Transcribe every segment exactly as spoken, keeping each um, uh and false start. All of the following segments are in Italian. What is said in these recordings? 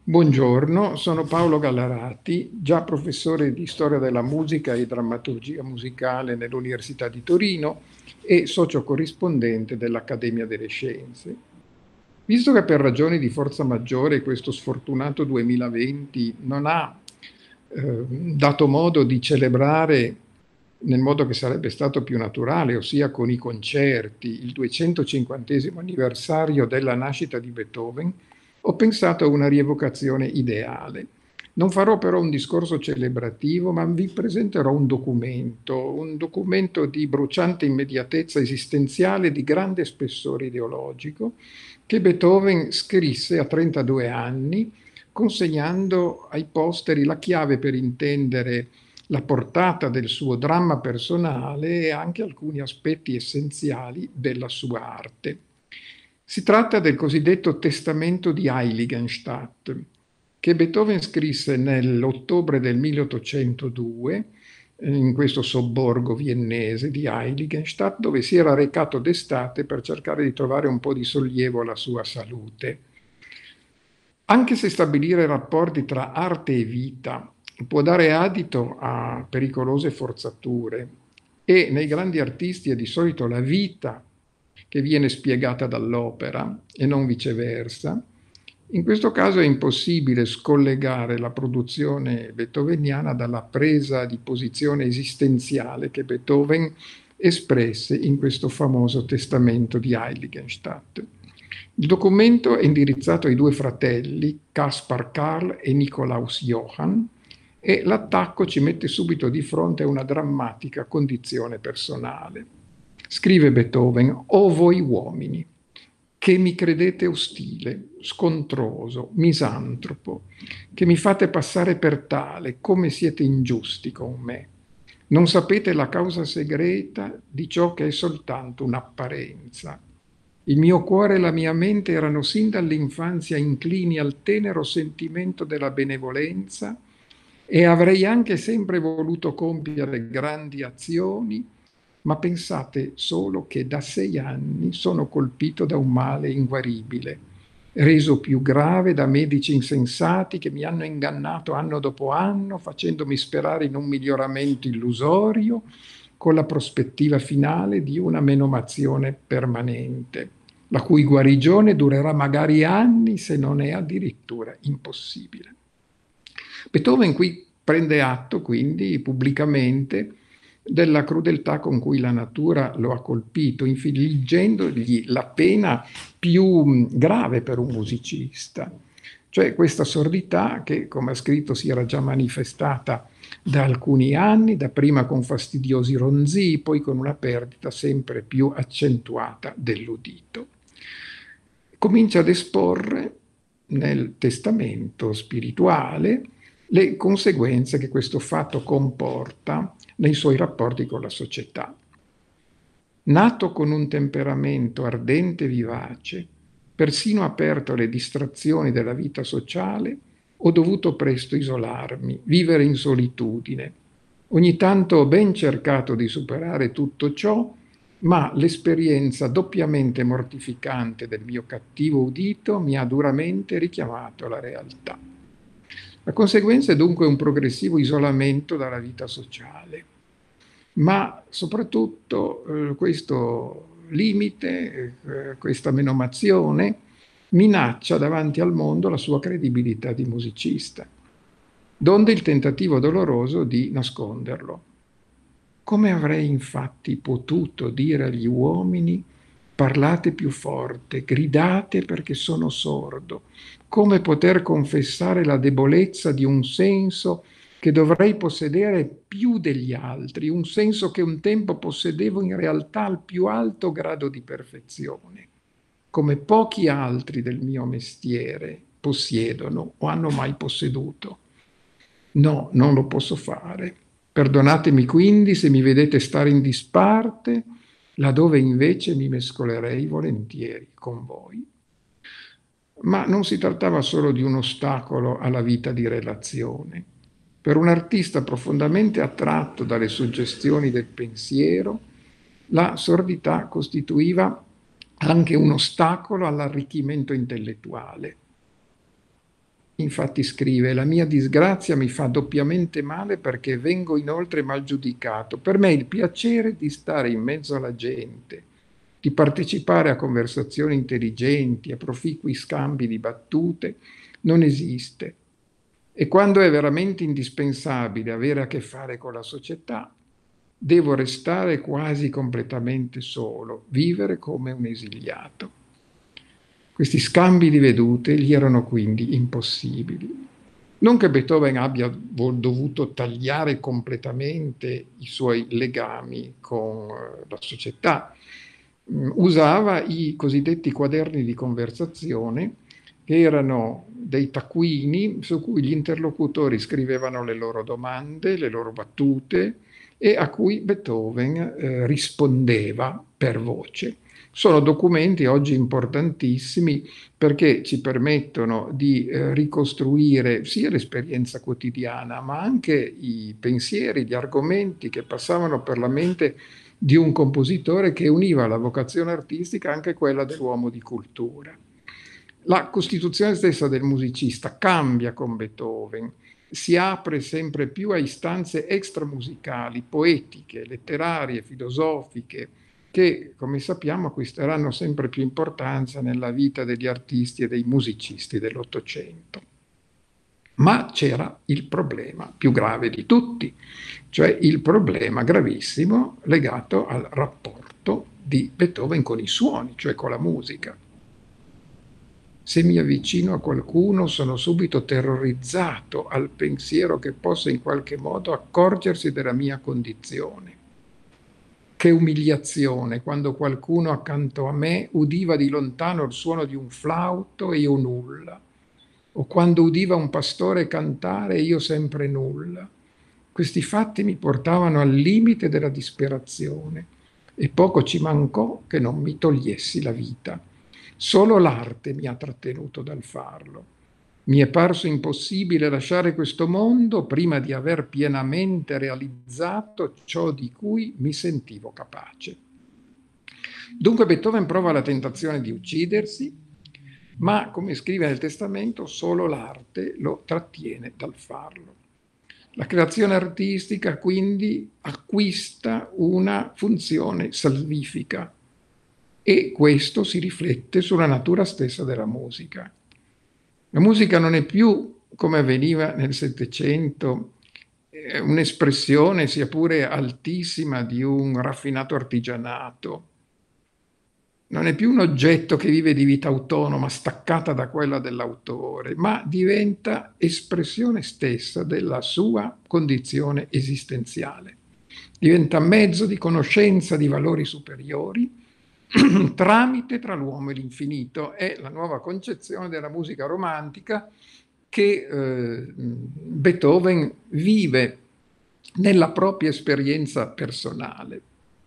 Buongiorno, sono Paolo Gallarati, già professore di storia della musica e drammaturgia musicale nell'Università di Torino e socio corrispondente dell'Accademia delle Scienze. Visto che per ragioni di forza maggiore questo sfortunato duemilaventi non ha eh, dato modo di celebrare nel modo che sarebbe stato più naturale, ossia con i concerti, il duecentocinquantesimo anniversario della nascita di Beethoven, ho pensato a una rievocazione ideale. Non farò però un discorso celebrativo, ma vi presenterò un documento, un documento di bruciante immediatezza esistenziale, di grande spessore ideologico, che Beethoven scrisse a trentadue anni, consegnando ai posteri la chiave per intendere la portata del suo dramma personale e anche alcuni aspetti essenziali della sua arte. Si tratta del cosiddetto Testamento di Heiligenstadt, che Beethoven scrisse nell'ottobre del milleottocentodue in questo sobborgo viennese di Heiligenstadt, dove si era recato d'estate per cercare di trovare un po' di sollievo alla sua salute. Anche se stabilire rapporti tra arte e vita può dare adito a pericolose forzature e nei grandi artisti è di solito la vita che viene spiegata dall'opera e non viceversa, in questo caso è impossibile scollegare la produzione beethoveniana dalla presa di posizione esistenziale che Beethoven espresse in questo famoso testamento di Heiligenstadt. Il documento è indirizzato ai due fratelli, Caspar Karl e Nikolaus Johann, e l'attacco ci mette subito di fronte a una drammatica condizione personale. Scrive Beethoven: «O voi uomini, che mi credete ostile, scontroso, misantropo, che mi fate passare per tale, come siete ingiusti con me. Non sapete la causa segreta di ciò che è soltanto un'apparenza. Il mio cuore e la mia mente erano sin dall'infanzia inclini al tenero sentimento della benevolenza e avrei anche sempre voluto compiere grandi azioni, ma pensate solo che da sei anni sono colpito da un male inguaribile, reso più grave da medici insensati che mi hanno ingannato anno dopo anno, facendomi sperare in un miglioramento illusorio, con la prospettiva finale di una menomazione permanente, la cui guarigione durerà magari anni, se non è addirittura impossibile». Beethoven qui prende atto quindi pubblicamente della crudeltà con cui la natura lo ha colpito, infliggendogli la pena più grave per un musicista, cioè questa sordità che, come ha scritto, si era già manifestata da alcuni anni, dapprima con fastidiosi ronzii, poi con una perdita sempre più accentuata dell'udito. Comincia ad esporre nel testamento spirituale le conseguenze che questo fatto comporta nei suoi rapporti con la società. Nato con un temperamento ardente e vivace, persino aperto alle distrazioni della vita sociale, ho dovuto presto isolarmi, vivere in solitudine. Ogni tanto ho ben cercato di superare tutto ciò, ma l'esperienza doppiamente mortificante del mio cattivo udito mi ha duramente richiamato alla realtà. La conseguenza è dunque un progressivo isolamento dalla vita sociale, ma soprattutto eh, questo limite, eh, questa menomazione, minaccia davanti al mondo la sua credibilità di musicista, donde il tentativo doloroso di nasconderlo. Come avrei infatti potuto dire agli uomini: parlate più forte, gridate perché sono sordo? Come poter confessare la debolezza di un senso che dovrei possedere più degli altri, un senso che un tempo possedevo in realtà al più alto grado di perfezione, come pochi altri del mio mestiere possiedono o hanno mai posseduto? No, non lo posso fare. Perdonatemi quindi se mi vedete stare in disparte, laddove invece mi mescolerei volentieri con voi. Ma non si trattava solo di un ostacolo alla vita di relazione. Per un artista profondamente attratto dalle suggestioni del pensiero, la sordità costituiva anche un ostacolo all'arricchimento intellettuale. infatti scrive: la mia disgrazia mi fa doppiamente male perché vengo inoltre mal giudicato. Per me il piacere di stare in mezzo alla gente, di partecipare a conversazioni intelligenti, a proficui scambi di battute, non esiste. E quando è veramente indispensabile avere a che fare con la società, devo restare quasi completamente solo, vivere come un esiliato. Questi scambi di vedute gli erano quindi impossibili. Non che Beethoven abbia dovuto tagliare completamente i suoi legami con la società. Usava i cosiddetti quaderni di conversazione, che erano dei taccuini su cui gli interlocutori scrivevano le loro domande, le loro battute, e a cui Beethoven eh, rispondeva per voce. Sono documenti oggi importantissimi perché ci permettono di eh, ricostruire sia l'esperienza quotidiana, ma anche i pensieri, gli argomenti che passavano per la mente di un compositore che univa la vocazione artistica anche quella dell'uomo di cultura. La costituzione stessa del musicista cambia con Beethoven, si apre sempre più a istanze extramusicali, poetiche, letterarie, filosofiche, che, come sappiamo, acquisteranno sempre più importanza nella vita degli artisti e dei musicisti dell'Ottocento. Ma c'era il problema più grave di tutti, cioè il problema gravissimo legato al rapporto di Beethoven con i suoni, cioè con la musica. Se mi avvicino a qualcuno sono subito terrorizzato al pensiero che possa in qualche modo accorgersi della mia condizione. Che umiliazione quando qualcuno accanto a me udiva di lontano il suono di un flauto e io nulla, o quando udiva un pastore cantare e io sempre nulla. Questi fatti mi portavano al limite della disperazione e poco ci mancò che non mi togliessi la vita. Solo l'arte mi ha trattenuto dal farlo. Mi è parso impossibile lasciare questo mondo prima di aver pienamente realizzato ciò di cui mi sentivo capace. Dunque Beethoven prova la tentazione di uccidersi, ma, come scrive nel Testamento, solo l'arte lo trattiene dal farlo. La creazione artistica quindi acquista una funzione salvifica e questo si riflette sulla natura stessa della musica. La musica non è più, come avveniva nel Settecento, un'espressione, sia pure altissima, di un raffinato artigianato. Non è più un oggetto che vive di vita autonoma, staccata da quella dell'autore, ma diventa espressione stessa della sua condizione esistenziale. Diventa mezzo di conoscenza di valori superiori, tramite tra l'uomo e l'infinito. È la nuova concezione della musica romantica che eh, Beethoven vive nella propria esperienza personale.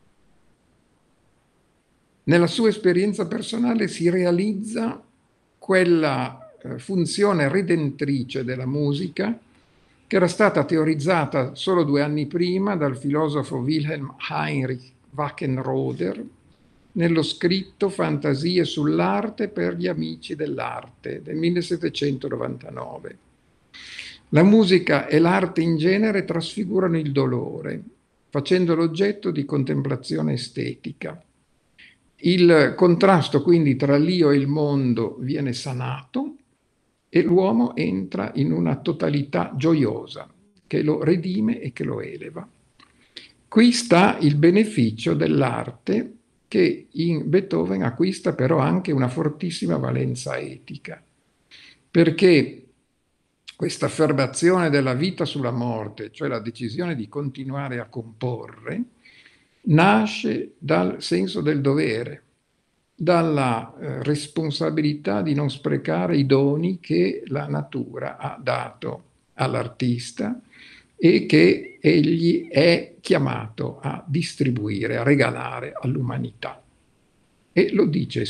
Nella sua esperienza personale si realizza quella eh, funzione redentrice della musica che era stata teorizzata solo due anni prima dal filosofo Wilhelm Heinrich Wackenroder nello scritto Fantasie sull'arte per gli amici dell'arte del millesettecentonovantanove. La musica e l'arte in genere trasfigurano il dolore, facendolo oggetto di contemplazione estetica. Il contrasto quindi tra l'io e il mondo viene sanato e l'uomo entra in una totalità gioiosa che lo redime e che lo eleva. Qui sta il beneficio dell'arte che in Beethoven acquista però anche una fortissima valenza etica, perché questa affermazione della vita sulla morte, cioè la decisione di continuare a comporre, nasce dal senso del dovere, dalla eh, responsabilità di non sprecare i doni che la natura ha dato all'artista e che egli è chiamato a distribuire, a regalare all'umanità. E lo dice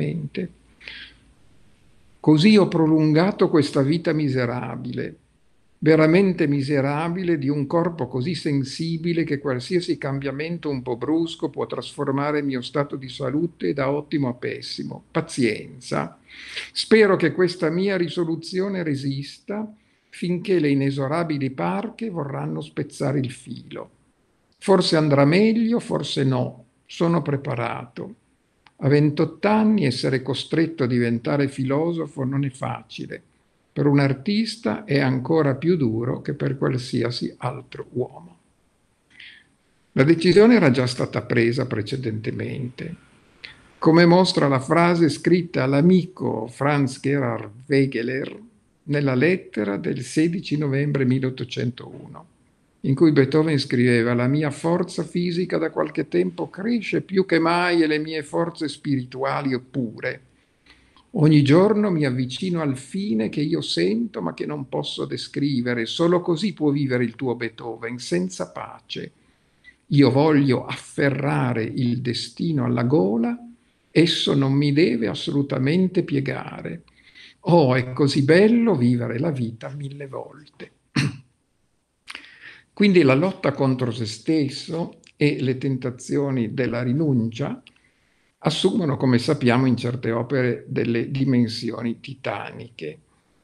esplicitamente. Così ho prolungato questa vita miserabile, veramente miserabile di un corpo così sensibile che qualsiasi cambiamento un po' brusco può trasformare il mio stato di salute da ottimo a pessimo. Pazienza. Spero che questa mia risoluzione resista finché le inesorabili parche vorranno spezzare il filo. Forse andrà meglio, forse no. Sono preparato. A ventotto anni essere costretto a diventare filosofo non è facile. Per un artista è ancora più duro che per qualsiasi altro uomo. La decisione era già stata presa precedentemente. Come mostra la frase scritta all'amico Franz Gerhard Wegeler nella lettera del sedici novembre milleottocentouno, in cui Beethoven scriveva: «La mia forza fisica da qualche tempo cresce più che mai e le mie forze spirituali pure. Ogni giorno mi avvicino al fine che io sento ma che non posso descrivere. Solo così può vivere il tuo Beethoven, senza pace. Io voglio afferrare il destino alla gola, esso non mi deve assolutamente piegare. Oh, è così bello vivere la vita mille volte». Quindi la lotta contro se stesso e le tentazioni della rinuncia assumono, come sappiamo, in certe opere delle dimensioni titaniche.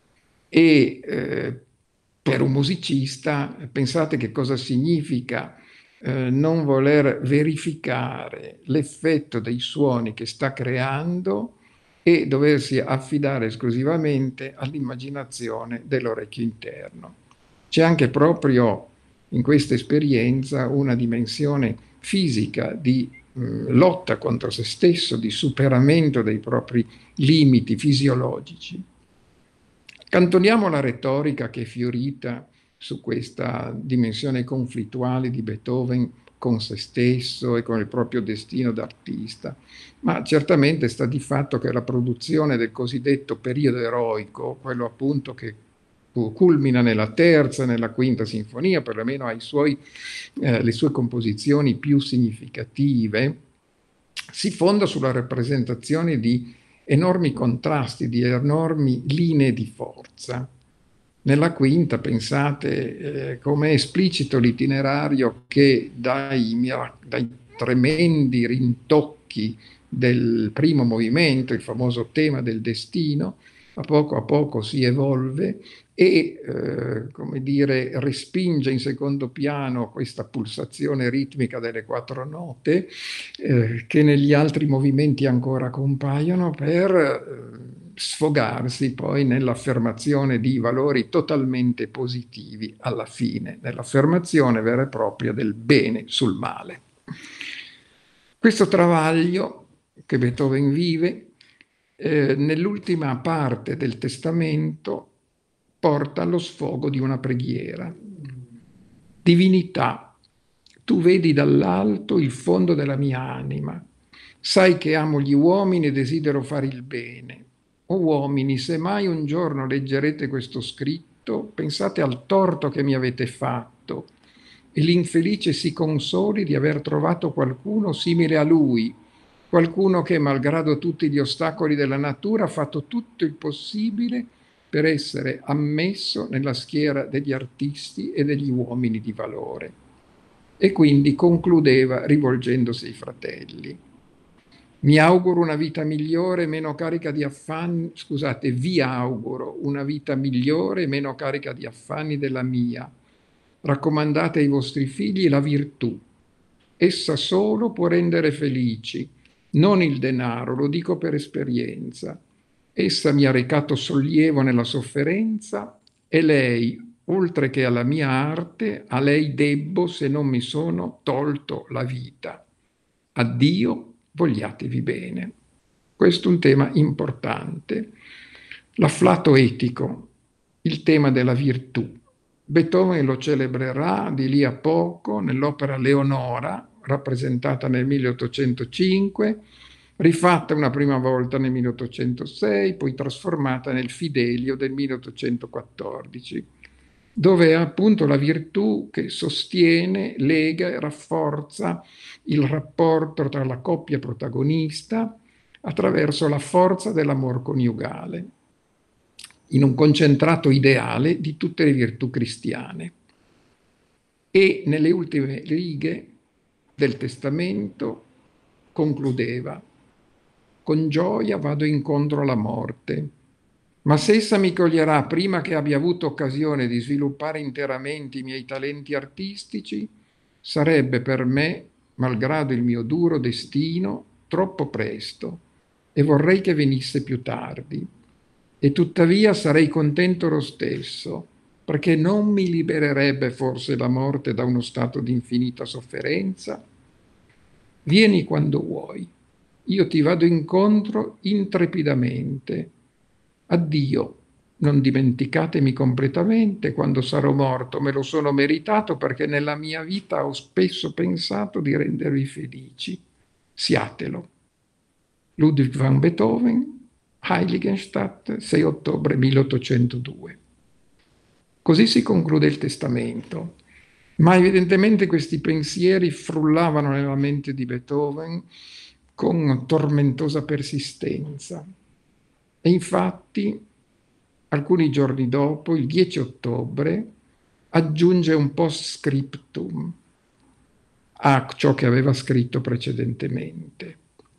E eh, per un musicista, pensate che cosa significa eh, non voler verificare l'effetto dei suoni che sta creando e doversi affidare esclusivamente all'immaginazione dell'orecchio interno. C'è anche proprio in questa esperienza una dimensione fisica di mh, lotta contro se stesso, di superamento dei propri limiti fisiologici. Cantoniamo la retorica che è fiorita su questa dimensione conflittuale di Beethoven con se stesso e con il proprio destino d'artista, ma certamente sta di fatto che la produzione del cosiddetto periodo eroico, quello appunto che culmina nella terza e nella quinta sinfonia, perlomeno ai suoi, eh, le sue composizioni più significative, si fonda sulla rappresentazione di enormi contrasti, di enormi linee di forza. Nella quinta, pensate, eh, come è esplicito l'itinerario che dai, dai tremendi rintocchi del primo movimento, il famoso tema del destino, a poco a poco si evolve e, eh, come dire, respinge in secondo piano questa pulsazione ritmica delle quattro note eh, che negli altri movimenti ancora compaiono per eh, sfogarsi poi nell'affermazione di valori totalmente positivi alla fine, nell'affermazione vera e propria del bene sul male. Questo travaglio che Beethoven vive eh, nell'ultima parte del testamento porta allo sfogo di una preghiera. Divinità, tu vedi dall'alto il fondo della mia anima, sai che amo gli uomini e desidero fare il bene. O uomini, se mai un giorno leggerete questo scritto, pensate al torto che mi avete fatto e l'infelice si consoli di aver trovato qualcuno simile a lui, qualcuno che, malgrado tutti gli ostacoli della natura, ha fatto tutto il possibile per essere ammesso nella schiera degli artisti e degli uomini di valore. E quindi concludeva rivolgendosi ai fratelli. Mi auguro una vita migliore, meno carica di affanni, scusate, vi auguro una vita migliore, meno carica di affanni della mia. Raccomandate ai vostri figli la virtù. Essa solo può rendere felici, non il denaro, lo dico per esperienza. Essa mi ha recato sollievo nella sofferenza e lei, oltre che alla mia arte, a lei debbo se non mi sono tolto la vita. Addio, vogliatevi bene. Questo è un tema importante. L'afflato etico, il tema della virtù. Beethoven lo celebrerà di lì a poco nell'opera Leonora, rappresentata nel milleottocentocinque, rifatta una prima volta nel milleottocentosei, poi trasformata nel Fidelio del milleottocentoquattordici, dove è appunto la virtù che sostiene, lega e rafforza il rapporto tra la coppia protagonista attraverso la forza dell'amor coniugale. in un concentrato ideale di tutte le virtù cristiane. E nelle ultime righe del testamento concludeva: con gioia vado incontro alla morte, ma se essa mi coglierà prima che abbia avuto occasione di sviluppare interamente i miei talenti artistici, sarebbe per me, malgrado il mio duro destino, troppo presto e vorrei che venisse più tardi. E tuttavia sarei contento lo stesso, perché non mi libererebbe forse la morte da uno stato di infinita sofferenza? Vieni quando vuoi, io ti vado incontro intrepidamente. Addio, non dimenticatemi completamente, quando sarò morto me lo sono meritato perché nella mia vita ho spesso pensato di rendervi felici. Siatelo. Ludwig van Beethoven, Heiligenstadt, sei ottobre milleottocentodue. Così si conclude il testamento, ma evidentemente questi pensieri frullavano nella mente di Beethoven con tormentosa persistenza. E infatti, alcuni giorni dopo, il dieci ottobre, aggiunge un post-scriptum a ciò che aveva scritto precedentemente.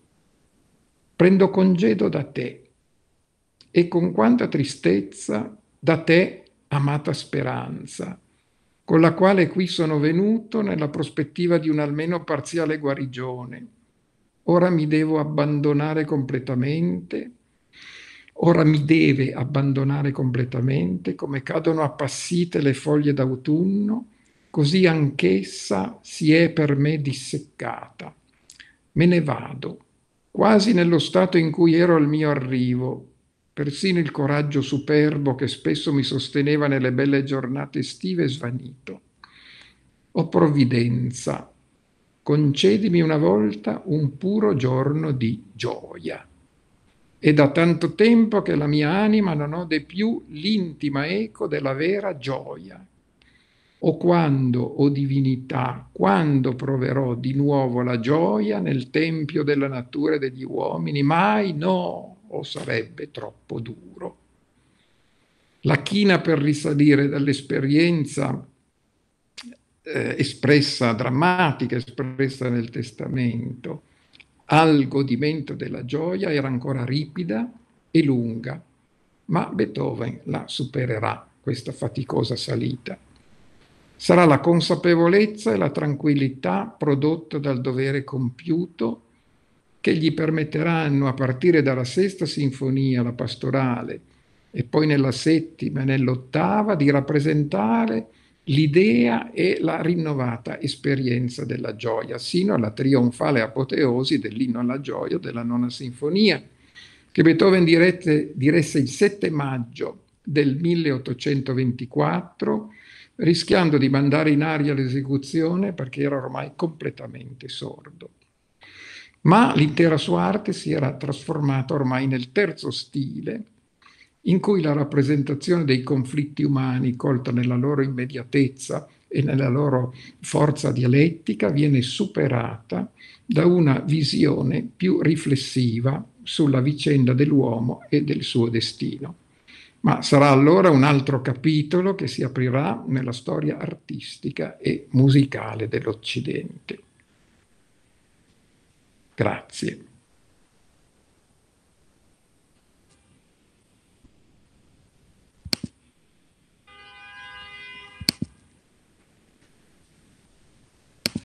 Prendo congedo da te, e con quanta tristezza da te, amata speranza, con la quale qui sono venuto nella prospettiva di un'almeno parziale guarigione. Ora mi devo abbandonare completamente, ora mi deve abbandonare completamente, come cadono appassite le foglie d'autunno, così anch'essa si è per me disseccata. Me ne vado, quasi nello stato in cui ero al mio arrivo. Persino il coraggio superbo che spesso mi sosteneva nelle belle giornate estive è svanito. O provvidenza, concedimi una volta un puro giorno di gioia. È da tanto tempo che la mia anima non ode più l'intima eco della vera gioia. O quando, o divinità, quando proverò di nuovo la gioia nel tempio della natura e degli uomini? Mai no, o sarebbe troppo duro. La china per risalire dall'esperienza eh, espressa, drammatica, espressa nel testamento, al godimento della gioia era ancora ripida e lunga, ma Beethoven la supererà, questa faticosa salita. Sarà la consapevolezza e la tranquillità prodotta dal dovere compiuto che gli permetteranno, a partire dalla sesta sinfonia, la pastorale, e poi nella settima e nell'ottava, di rappresentare l'idea e la rinnovata esperienza della gioia, sino alla trionfale apoteosi dell'inno alla gioia della nona sinfonia, che Beethoven dirette, diresse il sette maggio del milleottocentoventiquattro, rischiando di mandare in aria l'esecuzione perché era ormai completamente sordo. Ma l'intera sua arte si era trasformata ormai nel terzo stile, in cui la rappresentazione dei conflitti umani, colta nella loro immediatezza e nella loro forza dialettica, viene superata da una visione più riflessiva sulla vicenda dell'uomo e del suo destino. Ma sarà allora un altro capitolo che si aprirà nella storia artistica e musicale dell'Occidente. Grazie.